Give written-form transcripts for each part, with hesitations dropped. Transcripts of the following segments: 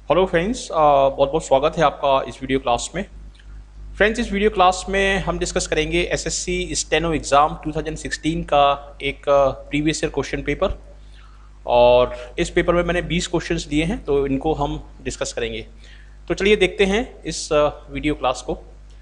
Hello friends, बहुत बहुत स्वागत है आपका इस वीडियो क्लास में। फ्रेंड्स, इस वीडियो क्लास में हम डिस्कस करेंगे एसएससी स्टेनो एग्ज़ाम 2016 का एक प्रीवियस ईयर क्वेश्चन पेपर। और इस पेपर में मैंने 20 क्वेश्चंस दिए हैं, तो इनको हम डिस्कस करेंगे। तो चलिए देखते हैं इस वीडियो क्लास को।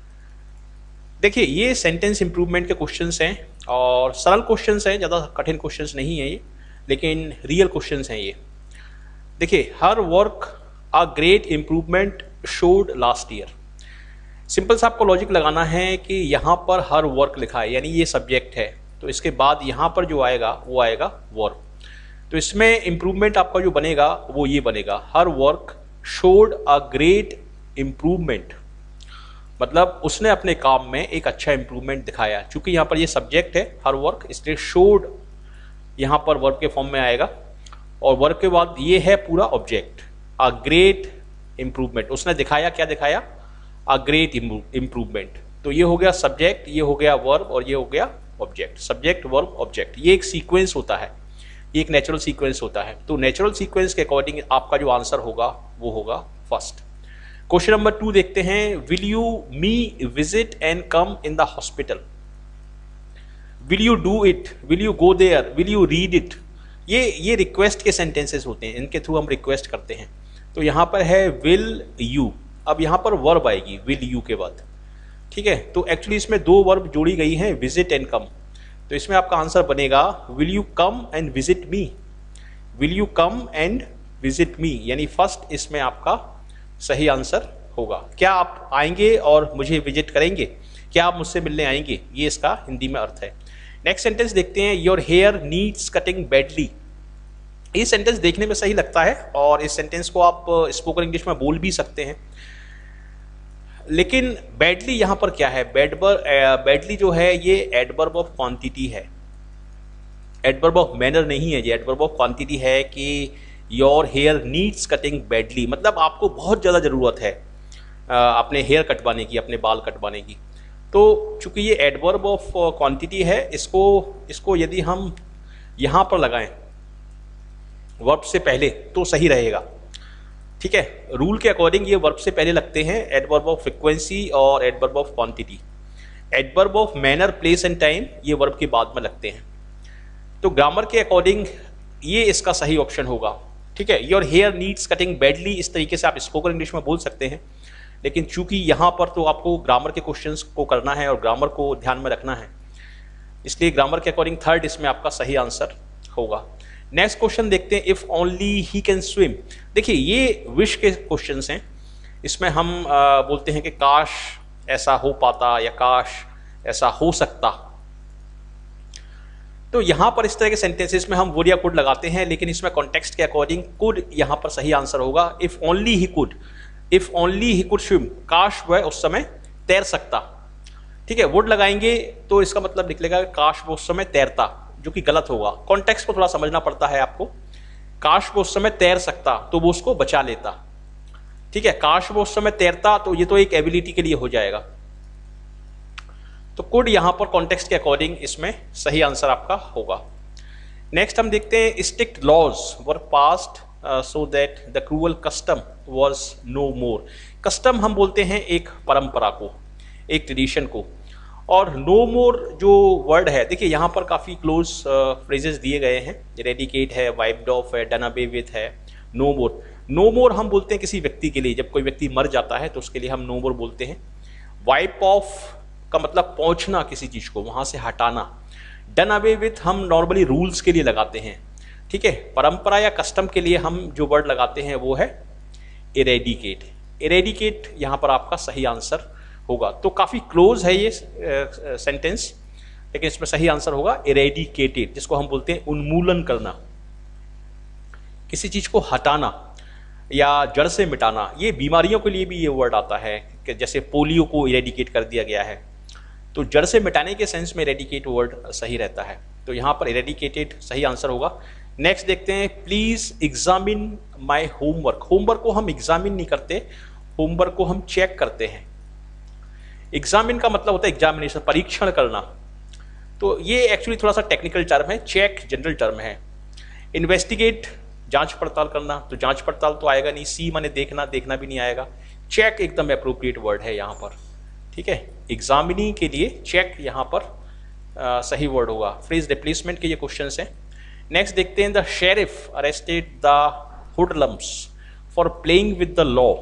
देखिए, ये सेंटेंस इम्प्रूवमेंट के क्वेश्चंस हैं और सरल क्वेश्चंस हैं, ज़्यादा कठिन क्वेश्चंस नहीं हैं ये, लेकिन रियल क्वेश्चंस हैं ये। देखिए, her work a great improvement showed last year. Simple सा आपको लॉजिक लगाना है कि यहाँ पर हर वर्क लिखा है, यानी ये सब्जेक्ट है, तो इसके बाद यहाँ पर जो आएगा वो आएगा वर्क। तो इसमें इम्प्रूवमेंट आपका जो बनेगा वो ये बनेगा, her work showed a great improvement, मतलब उसने अपने काम में एक अच्छा इम्प्रूवमेंट दिखाया। चूंकि यहाँ पर ये सब्जेक्ट है हर वर्क, इसलिए शोड यहाँ पर वर्ब के फॉर्म में आएगा, और वर्ब के बाद ये है पूरा ऑब्जेक्ट, अ ग्रेट इम्प्रूवमेंट। उसने दिखाया, क्या दिखाया? A great improvement. तो ये हो गया सब्जेक्ट, ये हो गया वर्ब और ये हो गया ऑब्जेक्ट। सब्जेक्ट, वर्ब, ऑब्जेक्ट, ये एक सीक्वेंस होता है, ये एक नेचुरल सीक्वेंस होता है। तो नेचुरल सीक्वेंस के अकॉर्डिंग आपका जो आंसर होगा वो होगा फर्स्ट। क्वेश्चन नंबर 2 देखते हैं। Will you me visit and come in the hospital? Will you do it? Will you go there? Will you read it? ये रिक्वेस्ट के सेंटेंसेस होते हैं, इनके थ्रू हम रिक्वेस्ट करते हैं। तो यहां पर है विल यू, अब यहां पर वर्ब आएगी विल यू के बाद, ठीक है। तो एक्चुअली इसमें दो वर्ब जोड़ी गई हैं, विजिट एंड कम। तो इसमें आपका आंसर बनेगा will you come and visit me? Will you come and visit me, यानी फर्स्ट इसमें आपका सही आंसर होगा। क्या आप आएंगे और मुझे विजिट करेंगे? क्या आप मुझसे मिलने आएंगे? ये इसका हिंदी में अर्थ है। नेक्स्ट सेंटेंस देखते हैं। Your hair needs cutting badly. ये सेंटेंस देखने में सही लगता है और इस सेंटेंस को आप स्पोकन इंग्लिश में बोल भी सकते हैं, लेकिन बैडली यहां पर क्या है? बैडली जो है ये एडवर्ब ऑफ क्वांटिटी है, एडवर्ब ऑफ मैनर नहीं है। ये एडवर्ब ऑफ क्वांटिटी है कि your hair needs cutting badly, मतलब आपको बहुत ज़्यादा ज़रूरत है अपने हेयर कटवाने की, अपने बाल कटवाने की। तो चूंकि ये एडवर्ब ऑफ क्वांटिटी है, इसको यदि हम यहां पर लगाएं वर्ब से पहले तो सही रहेगा, ठीक है। रूल के अकॉर्डिंग ये वर्ब से पहले लगते हैं, एडवर्ब ऑफ फ्रीक्वेंसी और adverb of quantity. Adverb of manner, place and time ये वर्ब के बाद में लगते हैं। तो ग्रामर के अकॉर्डिंग ये इसका सही ऑप्शन होगा, ठीक है। Your hair needs cutting badly, इस तरीके से आप स्पोकन इंग्लिश में बोल सकते हैं, लेकिन चूंकि यहाँ पर तो आपको ग्रामर के क्वेश्चंस को करना है और ग्रामर को ध्यान में रखना है, इसलिए ग्रामर के अकॉर्डिंग थर्ड इसमें आपका सही आंसर होगा। नेक्स्ट क्वेश्चन देखते हैं। If only he can swim. देखिए, ये विश के क्वेश्चंस हैं, इसमें हम बोलते हैं कि काश ऐसा हो पाता या काश ऐसा हो सकता। तो यहां पर इस तरह के सेंटेंसेस में हम वुड या कुड लगाते हैं, लेकिन इसमें कॉन्टेक्स्ट के अकॉर्डिंग कुड यहां पर सही आंसर होगा। If only he could, if only he could swim, काश वह उस समय तैर सकता, ठीक है। वुड लगाएंगे तो इसका मतलब निकलेगा काश वो उस समय तैरता, जो कि गलत होगा। कॉन्टेक्स्ट को थोड़ा समझना पड़ता है आपको। काश वो उस समय तैर सकता तो वो उसको बचा लेता, ठीक है। काश वो उस समय तैरता, तो ये तो एक एबिलिटी के लिए हो जाएगा। तो कुड यहां पर कॉन्टेक्स्ट के अकॉर्डिंग इसमें सही आंसर आपका होगा। नेक्स्ट हम देखते हैं। Strict laws were passed so that the cruel custom was no more. Custom हम बोलते हैं एक परंपरा को, एक ट्रेडिशन को, और नो मोर जो वर्ड है, देखिए यहाँ पर काफ़ी क्लोज फ्रेजेस दिए गए हैं। रेडिकेट है, वाइप्ड ऑफ है, डन अवे विथ है, नो मोर। नो मोर हम बोलते हैं किसी व्यक्ति के लिए, जब कोई व्यक्ति मर जाता है तो उसके लिए हम नो मोर बोलते हैं। वाइप ऑफ का मतलब पहुँचना किसी चीज़ को, वहाँ से हटाना। डन अवे विथ हम नॉर्मली रूल्स के लिए लगाते हैं, ठीक है। परंपरा या कस्टम के लिए हम जो वर्ड लगाते हैं वो है इरेडिकेट। इरेडिकेट यहाँ पर आपका सही आंसर होगा। तो काफी क्लोज है ये सेंटेंस, लेकिन इसमें सही आंसर होगा इरेडिकेटेड, जिसको हम बोलते हैं उन्मूलन करना, किसी चीज को हटाना या जड़ से मिटाना। ये बीमारियों के लिए भी ये वर्ड आता है कि जैसे पोलियो को इरेडिकेट कर दिया गया है, तो जड़ से मिटाने के सेंस में इरेडिकेट वर्ड सही रहता है। तो यहाँ पर इरेडिकेटेड सही आंसर होगा। नेक्स्ट देखते हैं। Please examine my homework. Homework को हम एग्जामिन नहीं करते, होमवर्क को हम चेक करते हैं। एग्जामिन का मतलब होता है एग्जामिनेशन, परीक्षण करना। तो ये एक्चुअली थोड़ा सा टेक्निकल टर्म है, चेक जनरल टर्म है। इन्वेस्टिगेट जांच पड़ताल करना, तो जांच पड़ताल तो आएगा नहीं, सी माने देखना, देखना भी नहीं आएगा। चेक एकदम अप्रोप्रिएट वर्ड है यहाँ पर, ठीक है। एग्जामिनी के लिए चेक यहाँ पर सही वर्ड होगा। फ्रेज रिप्लेसमेंट के ये क्वेश्चंस हैं। नेक्स्ट देखते हैं, the sheriff arrested the hoodlums for playing with the law.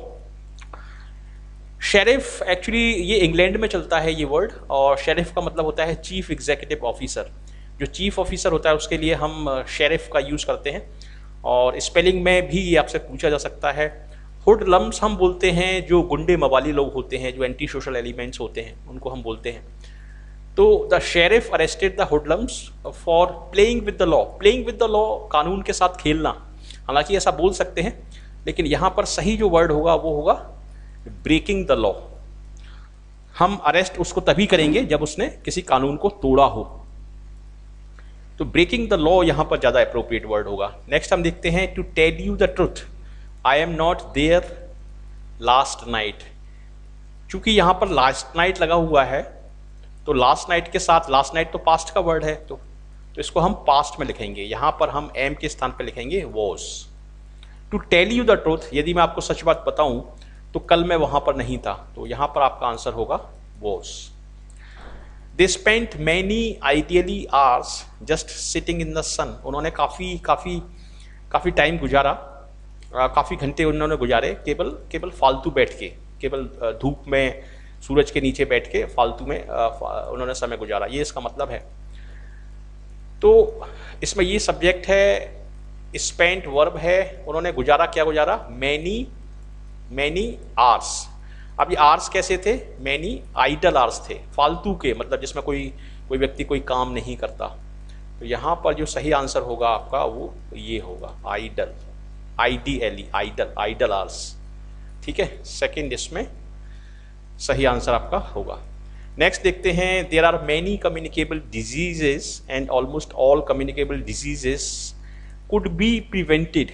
Sheriff actually ये इंग्लैंड में चलता है ये वर्ड, और शेरिफ का मतलब होता है चीफ एग्जीक्यूटिव ऑफिसर। जो चीफ ऑफिसर होता है उसके लिए हम शेरिफ का यूज़ करते हैं, और स्पेलिंग में भी ये आपसे पूछा जा सकता है। हुडलम्स हम बोलते हैं जो गुंडे मवाली लोग होते हैं, जो एंटी सोशल एलिमेंट्स होते हैं, उनको हम बोलते हैं। तो the sheriff arrested the hoodlums for playing with the law. Playing with the law, कानून के साथ खेलना, हालांकि ऐसा बोल सकते हैं, लेकिन यहाँ पर सही जो वर्ड होगा वो होगा ब्रेकिंग द लॉ। हम अरेस्ट उसको तभी करेंगे जब उसने किसी कानून को तोड़ा हो, तो ब्रेकिंग द लॉ यहां पर ज्यादा अप्रोप्रिएट वर्ड होगा। नेक्स्ट हम देखते हैं, to tell you the truth I am not there last night. चूंकि यहां पर लास्ट नाइट लगा हुआ है, तो लास्ट नाइट के साथ, लास्ट नाइट तो पास्ट का वर्ड है, तो इसको हम पास्ट में लिखेंगे। यहां पर हम एम के स्थान पर लिखेंगे was. To tell you the truth, यदि मैं आपको सच बात बताऊं तो कल मैं वहां पर नहीं था, तो यहां पर आपका आंसर होगा was. They spent many ideally hours just sitting in the sun. उन्होंने काफ़ी टाइम गुजारा, काफ़ी घंटे उन्होंने गुजारे केवल फालतू बैठ के, केवल धूप में सूरज के नीचे बैठ के फालतू में उन्होंने समय गुजारा, ये इसका मतलब है। तो इसमें ये सब्जेक्ट है, स्पेंट वर्ब है, उन्होंने गुजारा, क्या गुजारा, मैनी आवर्स। अब ये आवर्स कैसे थे, मैनी आइडल आवर्स थे, फालतू के, मतलब जिसमें कोई व्यक्ति कोई काम नहीं करता। तो यहाँ पर जो सही आंसर होगा आपका वो ये होगा आइडल, IDLE, आइडल आवर्स, ठीक है। सेकंड इसमें सही आंसर आपका होगा। नेक्स्ट देखते हैं, there are many communicable diseases and almost all communicable diseases could be prevented.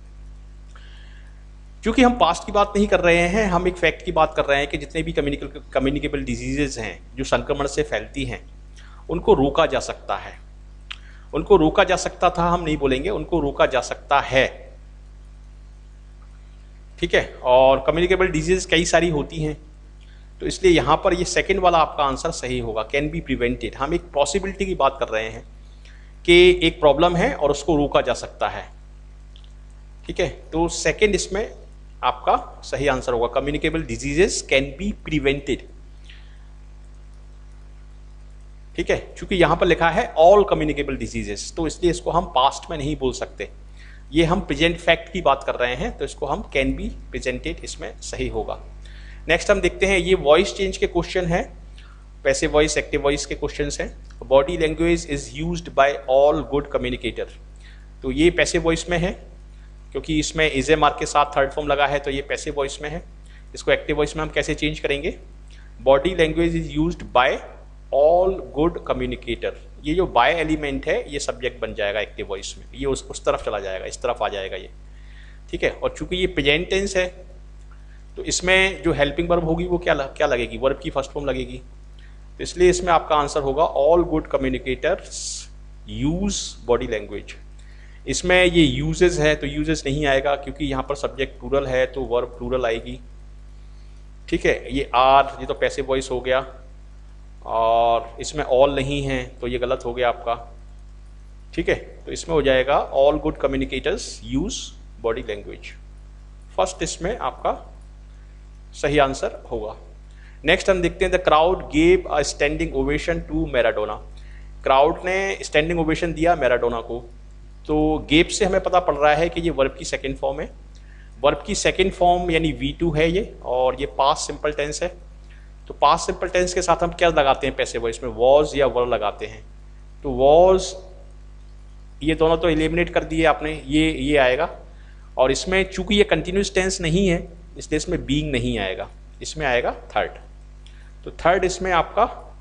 क्योंकि हम पास्ट की बात नहीं कर रहे हैं, हम एक फैक्ट की बात कर रहे हैं कि जितने भी कम्युनिकेबल डिजीजेज हैं जो संक्रमण से फैलती हैं, उनको रोका जा सकता है। उनको रोका जा सकता था हम नहीं बोलेंगे, उनको रोका जा सकता है, ठीक है। और कम्युनिकेबल डिजीज कई सारी होती हैं, तो इसलिए यहां पर ये सेकंड वाला आपका आंसर सही होगा, कैन बी प्रिवेंटेड। हम एक पॉसिबिलिटी की बात कर रहे हैं कि एक प्रॉब्लम है और उसको रोका जा सकता है, ठीक है। तो सेकंड इसमें आपका सही आंसर होगा, communicable diseases can be prevented, ठीक है। क्योंकि यहां पर लिखा है ऑल कम्युनिकेबल डिजीजेस, तो इसलिए इसको हम पास्ट में नहीं बोल सकते, ये हम प्रेजेंट फैक्ट की बात कर रहे हैं, तो इसको हम कैन बी प्रेजेंटेड इसमें सही होगा। नेक्स्ट हम देखते हैं, ये वॉइस चेंज के क्वेश्चन है, पैसिव वॉइस, एक्टिव वॉइस के क्वेश्चन हैं। Body language is used by all good communicator, तो ये पैसिव वॉइस में है, क्योंकि इसमें इज ए मार्क के साथ थर्ड फॉर्म लगा है, तो ये पैसिव वॉइस में है। इसको एक्टिव वॉइस में हम कैसे चेंज करेंगे, body language is used by all good communicator, ये जो बाय एलिमेंट है ये सब्जेक्ट बन जाएगा एक्टिव वॉइस में, ये उस तरफ चला जाएगा, इस तरफ आ जाएगा ये, ठीक है। और चूंकि ये प्रेजेंट टेंस है, तो इसमें जो हेल्पिंग वर्ब होगी वो क्या लगेगी, वर्ब की फर्स्ट फॉर्म लगेगी, तो इसलिए इसमें आपका आंसर होगा all good communicators use body language. इसमें ये यूजेस है, तो यूजेस नहीं आएगा क्योंकि यहाँ पर सब्जेक्ट प्लूरल है, तो वर्ब प्लूरल आएगी, ठीक है। ये आर, ये तो पैसिव वॉइस हो गया, और इसमें ऑल नहीं है तो ये गलत हो गया आपका, ठीक है। तो इसमें हो जाएगा all good communicators use body language, first इसमें आपका सही आंसर होगा। नेक्स्ट हम देखते हैं, the crowd gave a standing ovation to Maradona. Crowd ने स्टैंडिंग ओवेशन दिया मैराडोना को, तो गेव से हमें पता पड़ रहा है कि ये वर्ब की सेकंड फॉर्म है, वर्ब की सेकंड फॉर्म यानी V2 है ये, और ये पास्ट सिंपल टेंस है। तो पास्ट सिंपल टेंस के साथ हम क्या लगाते हैं पैसिव वॉइस में, वॉज या वर लगाते हैं, तो वॉज, ये दोनों तो एलिमिनेट कर दिए आपने, ये आएगा। और इसमें चूंकि ये कंटिन्यूस टेंस नहीं है, इसलिए इसमें बीइंग नहीं आएगा, इसमें आएगा थर्ड, तो थर्ड इसमें आपका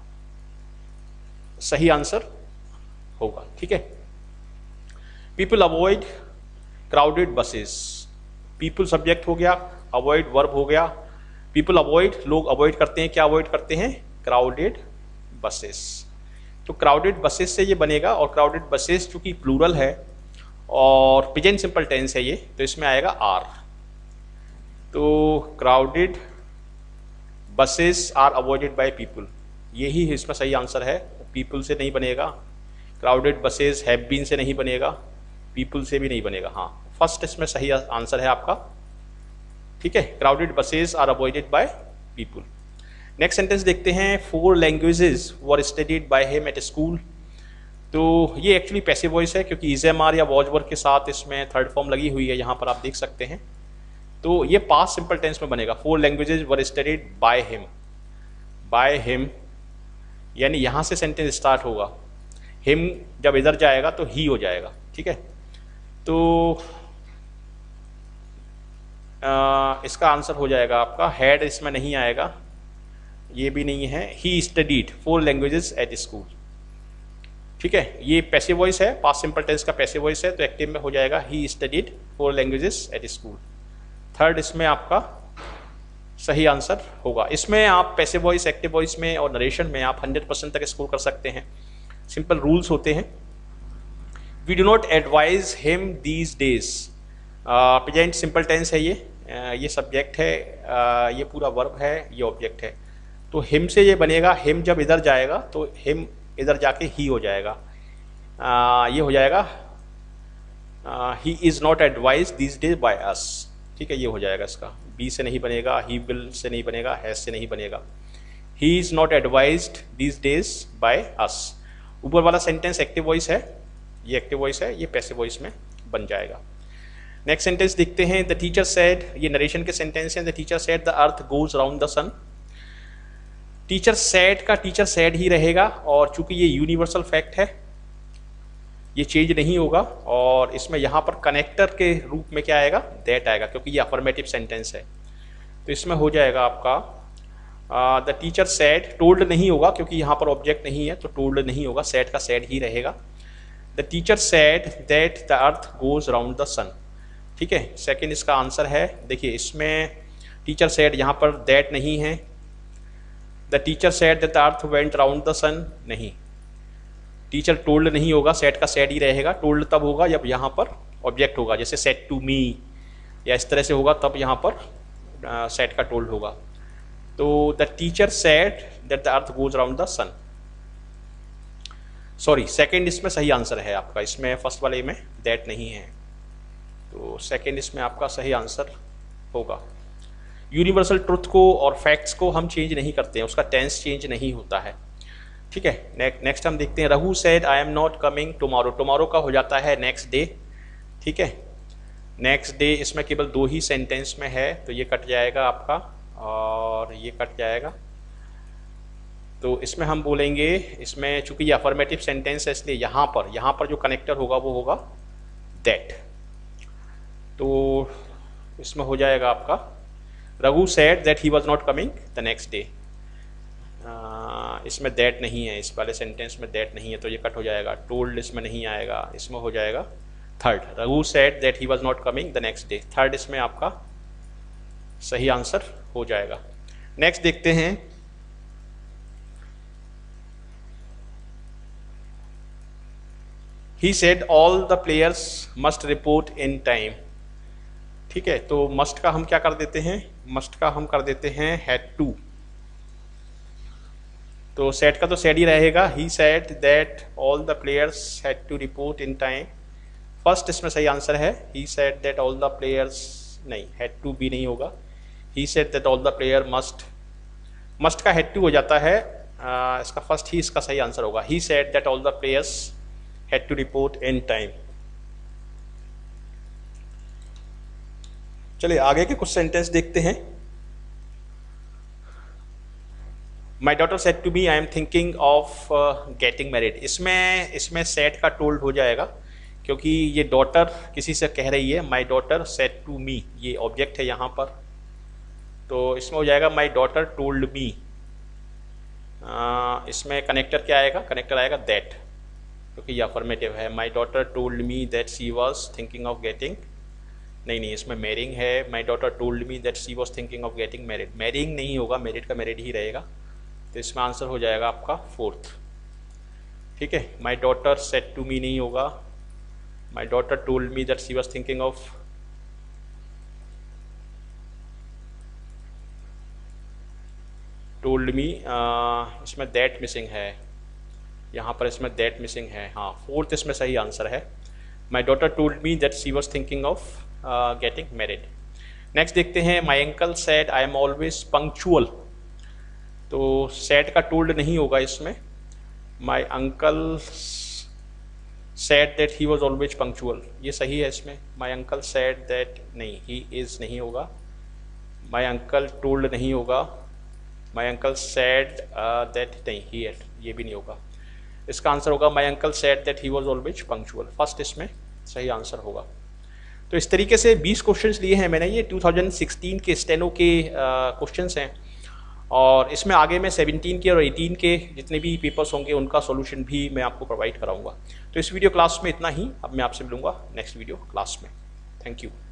सही आंसर होगा, ठीक है। People avoid crowded buses, people subject हो गया, अवॉइड वर्ब हो गया। पीपल अवॉइड, लोग अवॉइड करते हैं, क्या अवॉइड करते हैं, क्राउडेड बसेस। तो क्राउडेड बसेस से ये बनेगा, और क्राउडेड बसेस चूंकि प्लूरल है और प्रेजेंट सिंपल टेंस है ये, तो इसमें आएगा आर। तो crowded buses are avoided by people, यही इसमें सही आंसर है। पीपल से नहीं बनेगा, क्राउडेड बसेस हैव बीन से नहीं बनेगा, पीपल से भी नहीं बनेगा। हाँ, फर्स्ट इसमें सही आंसर है आपका। ठीक है, crowded buses are avoided by people. Next sentence देखते हैं, 4 languages were studied by him at school. तो ये एक्चुअली पैसिव वॉइस है, क्योंकि इज एम आर या वॉज वर्ब के साथ इसमें थर्ड फॉर्म लगी हुई है, यहाँ पर आप देख सकते हैं। तो ये पास्ट सिंपल टेंस में बनेगा, 4 languages were studied by him. By him यानी यहाँ से सेंटेंस स्टार्ट होगा, हिम जब इधर जाएगा तो ही हो जाएगा। ठीक है, तो इसका आंसर हो जाएगा आपका, हैड इसमें नहीं आएगा, ये भी नहीं है। He studied 4 languages at school. ठीक है, ये पैसिव वॉइस है, पास्ट सिंपल टेंस का पैसिव वॉइस है, तो एक्टिव में हो जाएगा he studied 4 languages at school. Third इसमें आपका सही आंसर होगा। इसमें आप पैसिव वॉइस, एक्टिव वॉइस में और नरेशन में आप 100% तक स्कोर कर सकते हैं। सिंपल रूल्स होते हैं। We do not advise him these days, present simple tense है ये सब्जेक्ट है, ये पूरा वर्ब है, ये ऑब्जेक्ट है। तो हिम से ये बनेगा, हिम जब इधर जाएगा तो हिम इधर जाके ही हो जाएगा, ये हो जाएगा he is not advise these days by us. ठीक है, ये हो जाएगा इसका, बी से नहीं बनेगा, ही विल से नहीं बनेगा, हैज से नहीं बनेगा। He is not advised these days by us. ऊपर वाला सेंटेंस एक्टिव वॉइस है, ये एक्टिव वॉइस है, ये पैसिव वॉइस में बन जाएगा। नेक्स्ट सेंटेंस देखते हैं, द टीचर सेड, ये नरेशन के सेंटेंस हैं। The teacher said the earth goes round the sun. Teacher said का टीचर सेड ही रहेगा, और चूंकि ये यूनिवर्सल फैक्ट है ये चेंज नहीं होगा। और इसमें यहाँ पर कनेक्टर के रूप में क्या आएगा, दैट आएगा, क्योंकि ये अफर्मेटिव सेंटेंस है। तो इसमें हो जाएगा आपका द टीचर सेड, टोल्ड नहीं होगा क्योंकि यहाँ पर ऑब्जेक्ट नहीं है, तो टोल्ड नहीं होगा, सेड का सेड ही रहेगा। The teacher said that the earth goes round the sun. ठीक है, सेकेंड इसका आंसर है। देखिए इसमें टीचर सेड, यहाँ पर दैट नहीं है। The teacher said that the earth went round the sun, नहीं। टीचर टोल्ड नहीं होगा, सेट का सेट ही रहेगा। टोल्ड तब होगा जब यहाँ पर ऑब्जेक्ट होगा, जैसे सेट टू मी या इस तरह से होगा, तब यहाँ पर सेट का टोल्ड होगा। तो the teacher said that the earth goes round the sun. Sorry, second इसमें सही आंसर है आपका, इसमें फर्स्ट वाले में दैट नहीं है, तो सेकंड इसमें आपका सही आंसर होगा। यूनिवर्सल ट्रुथ को और फैक्ट्स को हम चेंज नहीं करते हैं, उसका टेंस चेंज नहीं होता है। ठीक है, नेक्स्ट हम देखते हैं, Raghu said I am not coming tomorrow. Tomorrow का हो जाता है नेक्स्ट डे। ठीक है, नेक्स्ट डे इसमें केवल 2 ही सेंटेंस में है, तो ये कट जाएगा आपका और ये कट जाएगा। तो इसमें हम बोलेंगे, इसमें चूंकि ये अफर्मेटिव सेंटेंस है इसलिए यहाँ पर जो कनेक्टर होगा वो होगा दैट। तो इसमें हो जाएगा आपका Raghu said that he was not coming the next day. इसमें दैट नहीं है, इस वाले सेंटेंस में दैट नहीं है, तो ये कट हो जाएगा। टोल्ड इसमें नहीं आएगा, इसमें हो जाएगा third, Raghu said that he was not coming the next day. Third इसमें आपका सही आंसर हो जाएगा। नेक्स्ट देखते हैं, he said all the players must report in time. ठीक है, तो मस्ट का हम क्या कर देते हैं, मस्ट का हम कर देते हैं हैड टू। तो सेट का तो सेड ही रहेगा, he said that all the players had to report in time. First इसमें सही आंसर है, he said that all the players, नहीं हैड टू भी नहीं होगा, he said that all the player must का हैड टू हो जाता है, इसका फर्स्ट ही इसका सही आंसर होगा। He said that all the players had to report in time. चलिए आगे के कुछ सेंटेंस देखते हैं। My daughter said to me I am thinking of getting married. इसमें सेड का टोल्ड हो जाएगा, क्योंकि ये डॉटर किसी से कह रही है। My daughter said to me, ये ऑब्जेक्ट है यहाँ पर, तो इसमें हो जाएगा माई डॉटर टोल्ड मी। इसमें कनेक्टर क्या आएगा, कनेक्टर आएगा दैट, क्योंकि ये अफर्मेटिव है। My daughter told me that she was thinking of getting, नहीं इसमें मैरिंग है। My daughter told me that she was thinking of getting married. Marrying नहीं होगा, मैरिड का मैरिड ही रहेगा, तो इसमें आंसर हो जाएगा आपका फोर्थ। ठीक है, my daughter said to me नहीं होगा, my daughter told me that she was thinking of, told me, इसमें दैट मिसिंग है, यहाँ पर इसमें दैट मिसिंग है, हाँ फोर्थ इसमें सही आंसर है। My daughter told me that she was thinking of getting married. Next देखते हैं, my uncle said I am always punctual. तो सेड का टोल्ड नहीं होगा इसमें, my uncle said that he was always punctual, ये सही है इसमें। माई अंकल सेड दैट, नहीं, ही इज़ नहीं होगा। माई अंकल टोल्ड नहीं होगा। माई अंकल सेड दैट, नहीं, ही एट, ये भी नहीं होगा। इसका आंसर होगा my uncle said that he was always punctual, first इसमें सही आंसर होगा। तो इस तरीके से 20 क्वेश्चंस लिए हैं मैंने, ये 2016 के स्टेनो के क्वेश्चंस हैं, और इसमें आगे मैं 17 के और 18 के जितने भी पेपर्स होंगे उनका सॉल्यूशन भी मैं आपको प्रोवाइड कराऊंगा। तो इस वीडियो क्लास में इतना ही, अब मैं आपसे मिलूंगा नेक्स्ट वीडियो क्लास में। Thank you.